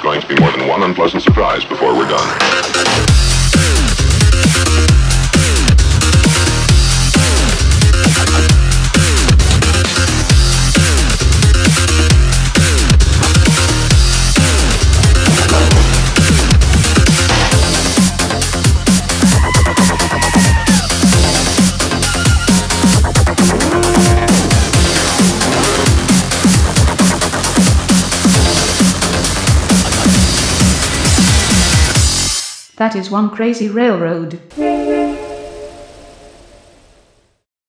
going to be more than one unpleasant surprise before we're done. That is one crazy railroad.